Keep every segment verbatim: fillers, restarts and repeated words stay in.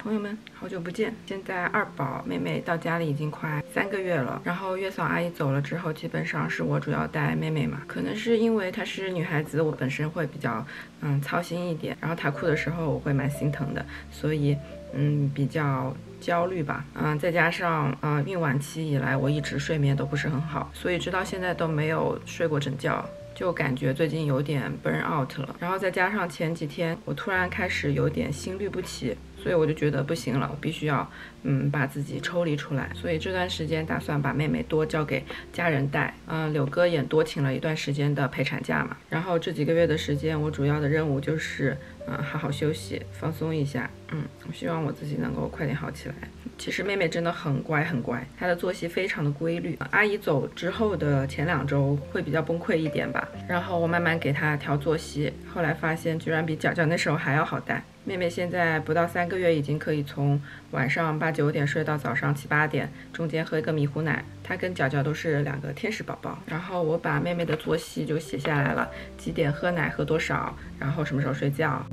朋友们，好久不见！现在二宝妹妹到家里已经快三个月了，然后月嫂阿姨走了之后，基本上是我主要带妹妹嘛。可能是因为她是女孩子，我本身会比较嗯操心一点，然后她哭的时候我会蛮心疼的，所以嗯比较焦虑吧。嗯，再加上啊、呃、孕晚期以来我一直睡眠都不是很好，所以直到现在都没有睡过整觉。就感觉最近有点 burn out 了，然后再加上前几天我突然开始有点心律不齐，所以我就觉得不行了，我必须要嗯把自己抽离出来。所以这段时间打算把妹妹多交给家人带，嗯，柳哥也多请了一段时间的陪产假嘛。然后这几个月的时间，我主要的任务就是嗯好好休息，放松一下。嗯，我希望我自己能够快点好起来。其实妹妹真的很乖很乖，她的作息非常的规律。阿姨走之后的前两周会比较崩溃一点吧，然后我慢慢给她调作息，后来发现居然比角角那时候还要好带。妹妹现在不到三个月，已经可以从晚上八九点睡到早上七八点，中间喝一个迷糊奶。她跟角角都是两个天使宝宝。然后我把妹妹的作息就写下来了，几点喝奶喝多少，然后什么时候睡觉。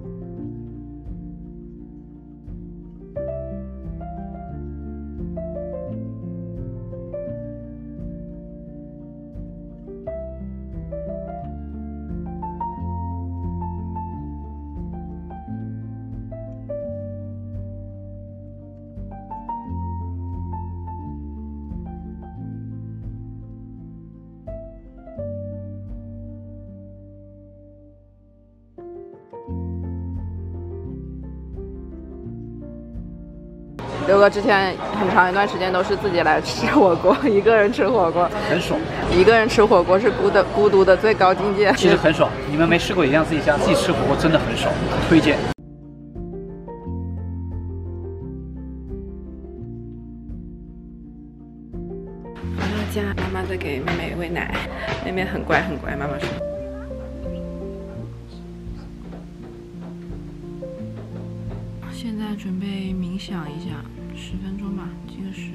刘哥之前很长一段时间都是自己来吃火锅，一个人吃火锅很爽。 一个人吃火锅是孤的孤独的最高境界。 其实很爽，你们没试过一定要自己家自己吃火锅，真的很爽，推荐。 回到家，妈妈在给妹妹喂奶，妹妹很乖很乖，妈妈说。现在准备冥想一下，十分钟吧，计个时。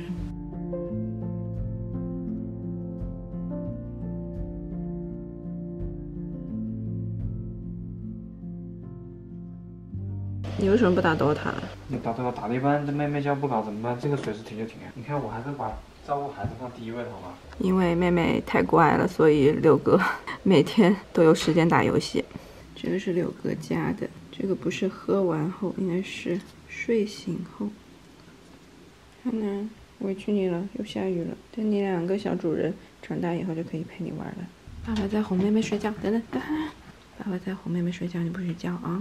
你为什么不打D O T A？ 你打打打了一半，这妹妹叫不搞怎么办？这个随时停就停啊！你看我还是把照顾孩子放第一位，好吧？ 因为妹妹太乖了，所以六哥每天都有时间打游戏。这个是六哥家的。这个不是喝完后，应该是睡醒后。安南，委屈你了，又下雨了。等你两个小主人长大以后就可以陪你玩了。爸爸在哄妹妹睡觉，等等等，爸爸在哄妹妹睡觉，你不许叫啊！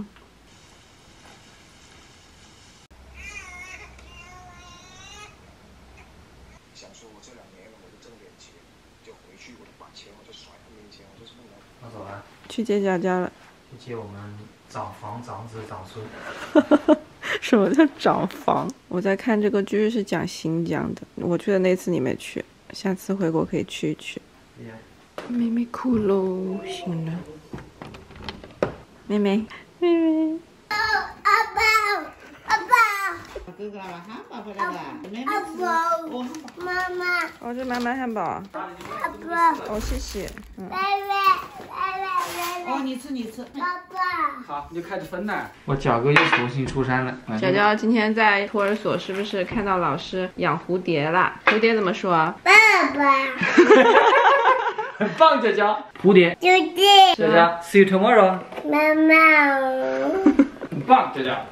想说我这两年我就挣点钱，就回去我就把钱我就甩他面前，我就是不能。 我走了。 去接佳佳了。 去接我们长房、长子、长孙。 什么叫长房？我在看这个剧是讲新疆的，我去的那次你没去，下次回国可以去一去。Yeah. 妹妹哭喽，醒了。妹妹，妹妹。阿宝，阿宝。哥哥了，汉堡回来了。妹妹吃。哦，妈妈。哦，这妈妈汉堡。阿宝。哦，谢谢。嗯。拜拜。 哦，你吃你吃， 爸爸。 好，你就开始分了。我角哥又重新出山了。 角角今天在托儿所是不是看到老师养蝴蝶啦？蝴蝶怎么说？爸爸。 很棒，角角。蝴蝶。 啾啾。 角角 ，see you tomorrow。 妈妈。 很棒，角角。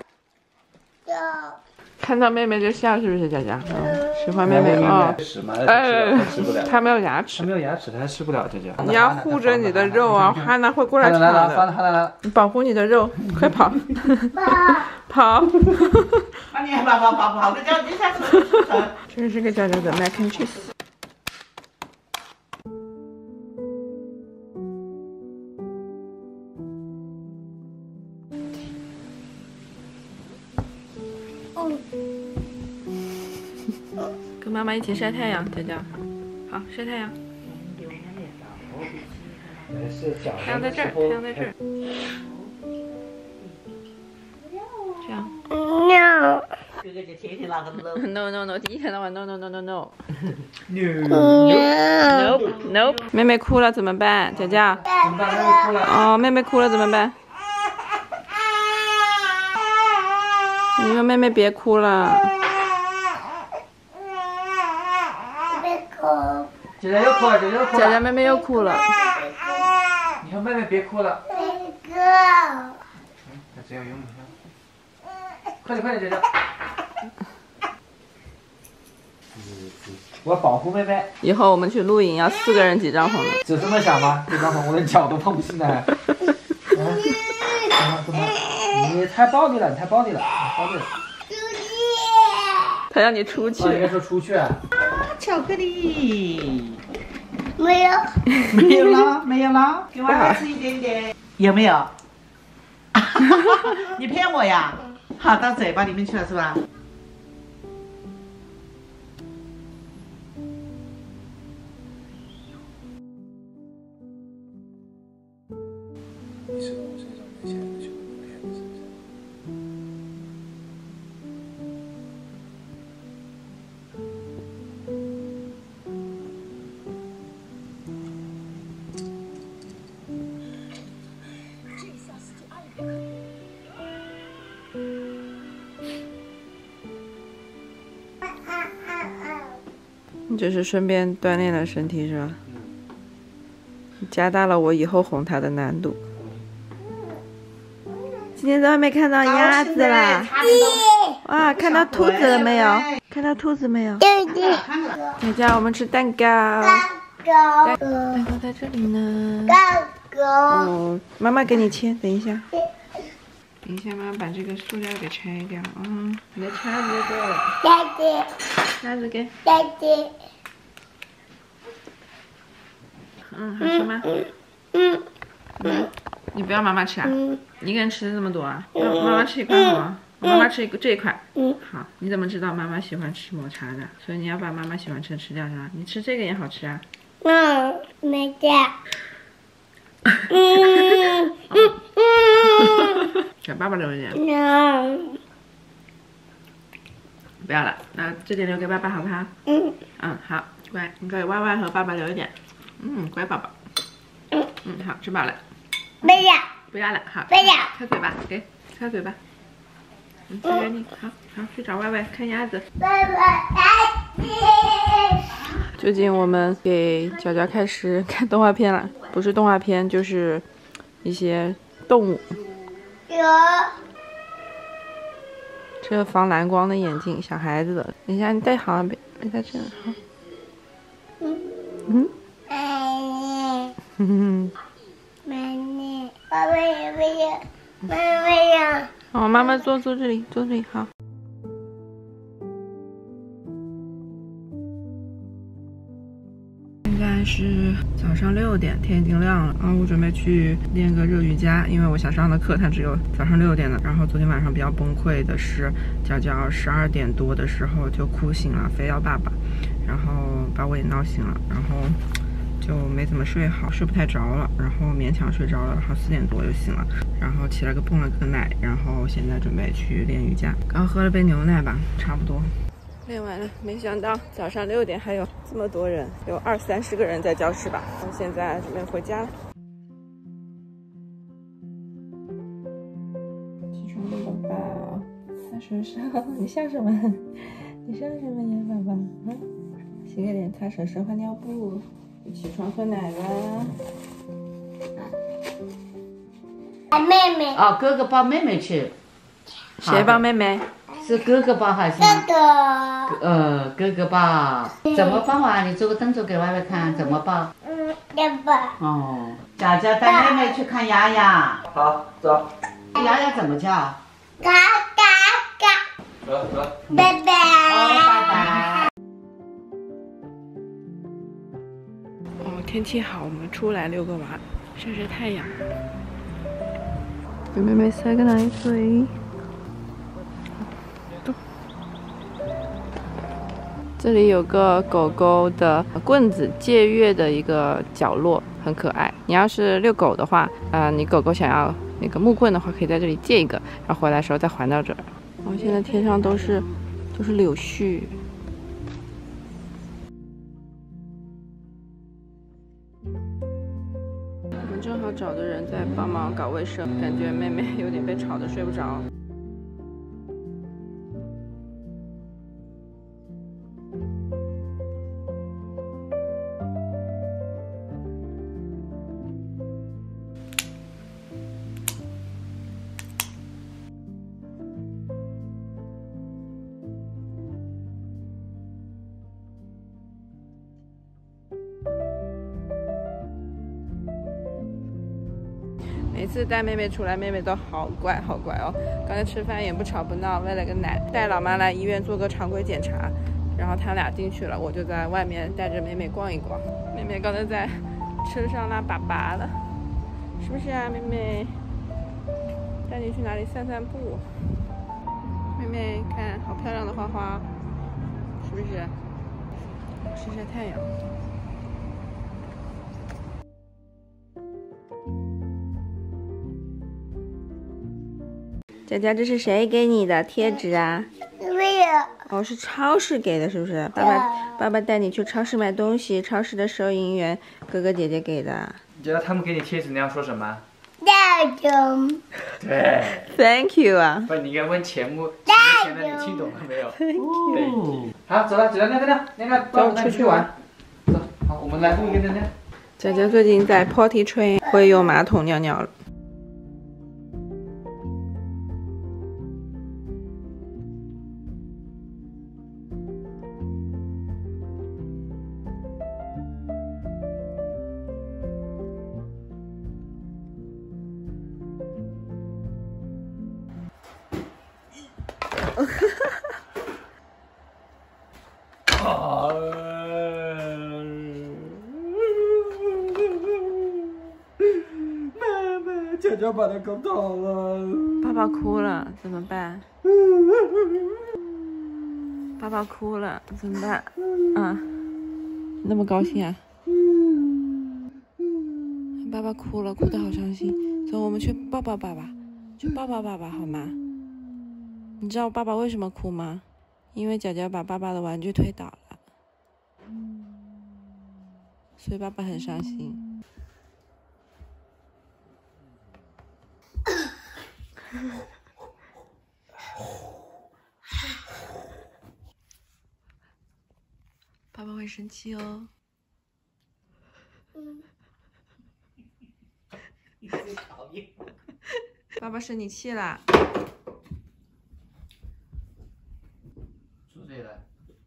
看到妹妹就笑，是不是角角？嗯，喜欢妹妹哦。 哎，吃不了。 她没有牙齿。 她没有牙齿，她还吃不了，角角。 你要护着你的肉啊，哈娜会过来抢的。 来来来， 你保护你的肉，快跑！跑！ 把你跑跑跑跑个叫一下子。 这是个角角的 mac and cheese。跟妈妈一起晒太阳，角角。好，晒太阳。太阳在这儿，太阳在这儿。这样。No。 哥哥就天天那个 no。 No no no， 第一天到晚 no no no no no。 No。 Nope nope。妹妹哭了怎么办？角角。 怎么办？妹妹哭了。 哦，妹妹哭了怎么办？ 你说妹妹别哭了。 别哭。 姐姐又哭了，姐姐又哭了。 佳佳妹妹又哭了。 你说妹妹别哭了。 别哭。 那只有用一下。快点快点，姐姐。我要保护妹妹。 以后我们去露营要四个人几张床的。 只这么想吗？这张床我的脚都放不进来。怎么怎么？你太暴力了，你太暴力了，暴力了。 他让你出去。 哦，应该说出去。 巧克力。 没有。 没有了，没有了，给娃娃吃一点点。有没有？你骗我呀？好，到嘴巴里面去了是吧？ 你是我身上没钱的球，我骗你身上。 你这是顺便锻炼了身体是吧？加大了我以后哄他的难度。今天在外面看到鸭子啦！哇，看到兔子了没有？看到兔子没有？ 对对。 佳佳，我们吃蛋糕。 高蛋糕在这里呢。 高高。 哦，妈妈给你切，等一下。等一下，妈妈把这个塑料给拆掉啊！你的叉子给， daddy 叉子给。 daddy。 嗯，好吃吗？ 嗯嗯。你不要妈妈吃啊？一个人吃这么多啊？妈妈妈吃一块好吗？妈妈吃一个这一块。 嗯。 好，你怎么知道妈妈喜欢吃抹茶的？所以你要把妈妈喜欢吃的吃掉是吧？你吃这个也好吃啊。 嗯，没的。嗯嗯给爸爸留一点。 嗯。 不要了，那这点留给爸爸好不好？ 嗯。 嗯，好，乖，你给歪歪和爸爸留一点。嗯，乖宝宝。 嗯嗯，好，吃饱了。 不要。 不要了，好。 不要。 开嘴巴，给，开嘴巴。嗯，吃给你，好好去找歪歪看鸭子。 拜拜， 最近我们给娇娇开始看动画片了，不是动画片就是一些动物。 有。 这个防蓝光的眼镜，小孩子的。等一下，你戴好了没？没戴这好。 嗯。 嗯。 哎。 哼哼。 妈妈，爸爸也不要，妈妈要。 好，妈妈坐坐这里，坐这里好。现在是早上六点，天已经亮了。然后我准备去练个热瑜伽，因为我想上的课它只有早上六点的。然后昨天晚上比较崩溃的是，娇娇十二点多的时候就哭醒了，非要爸爸，然后把我也闹醒了，然后就没怎么睡好，睡不太着了，然后勉强睡着了，然后四点多就醒了，然后起来个碰了个奶，然后现在准备去练瑜伽。刚喝了杯牛奶吧，差不多。练完了，没想到早上六点还有这么多人，有二三十个人在教室吧。我现在准备回家了。起床了，宝宝，擦手手，你笑什么？你笑什么呀，宝宝？嗯，洗个脸，擦手手，换尿布。起床喝奶了。 妹妹。 哦，哥哥抱妹妹去。 谁抱妹妹？ 是哥哥抱还是？ 哥哥。 呃，哥哥抱。怎么抱啊？你做个动作给外外看，怎么抱？ 嗯，要抱。 哦，佳佳带妹妹去看丫丫。 好，走。 丫丫怎么叫？ 嘎嘎嘎。 走走。 拜拜。 拜拜。 哦，天气好，我们出来遛个娃，晒晒太阳。给妹妹塞个奶嘴。这里有个狗狗的棍子借阅的一个角落，很可爱。你要是遛狗的话，呃，你狗狗想要那个木棍的话，可以在这里借一个，然后回来的时候再还到这儿。然后现在天上都是都是柳絮。我们正好找的人在帮忙搞卫生，感觉妹妹有点被吵得睡不着。 每次带妹妹出来，妹妹都好乖好乖哦。刚才吃饭也不吵不闹，喂了个奶，带老妈来医院做个常规检查，然后他俩进去了，我就在外面带着妹妹逛一逛。妹妹刚才在车上拉粑粑了，是不是啊，妹妹？带你去哪里散散步？妹妹，看好漂亮的花花，是不是？晒晒太阳。佳佳，这是谁给你的贴纸啊？ 没有。 哦，是超市给的，是不是？爸爸，爸爸带你去超市买东西，超市的收银员哥哥姐姐给的。 你觉得他们给你贴纸，你要说什么？ 大种。 对。 Thank you 啊。 不，你应该问钱木，钱的你听懂了没有 ？Thank you。好，走了，走了，尿尿尿，尿尿，走，出去玩。走，好，我们来录一个尿尿。 佳佳最近在 potty train， 会用马桶尿尿了。 妈妈，佳佳把它搞倒了。 爸爸哭了，怎么办？爸爸哭了，怎么办？啊，那么高兴啊？爸爸哭了，哭得好伤心。走，我们去抱抱爸爸，去抱抱爸爸好吗？你知道爸爸为什么哭吗？因为脚脚把爸爸的玩具推倒了，所以爸爸很伤心。爸爸会生气哦。爸爸生你气啦？ 坐这里来。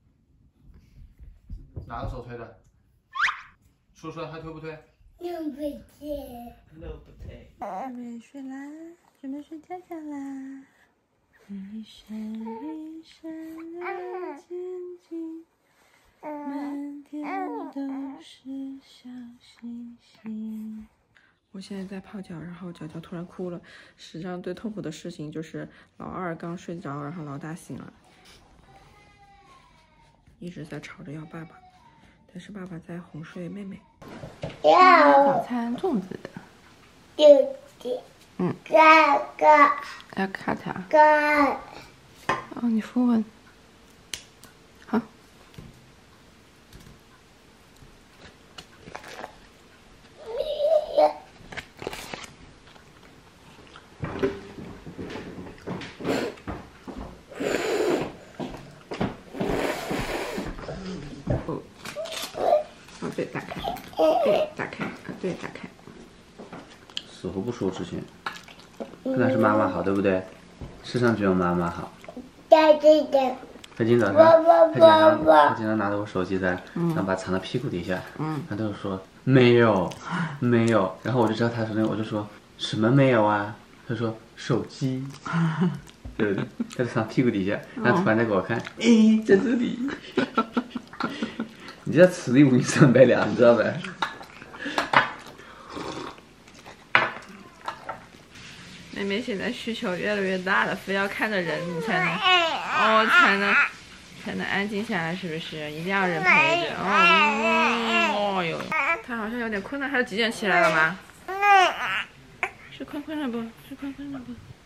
哪个手推的？说出来还推不推？ 弄不见。 那不推。 准备睡啦，准备睡觉觉啦。一闪一闪的晶晶，满天都是小星星。我现在在泡脚，然后脚脚突然哭了。史上最痛苦的事情就是老二刚睡着，然后老大醒了，一直在吵着要爸爸，但是爸爸在哄睡妹妹。早餐粽子。 弟弟。嗯。哥哥。 要 cut 啊？ 哥。 哦，你扶稳。好。哦。哦，对，打开。对，打开。啊，对，打开。 死活不说之前，看来是妈妈好，对不对？世上只有妈妈好。 对对对。 他今天早上，他经常他经常拿着我手机在，然后把它藏到屁股底下，嗯，他就说没有，没有，然后我就知道他说那，我就说什么没有啊？他说手机，对不对？他就藏屁股底下，然后突然再给我看，哎，在这里。你这此地无银三百两，你知道呗？ 妹妹现在需求越来越大了，非要看着人你才能，哦，才能才能安静下来，是不是？一定要人陪着。哦，哦哟，他好像有点困了，还有几点起来了吗？是困困了不？是困困了不？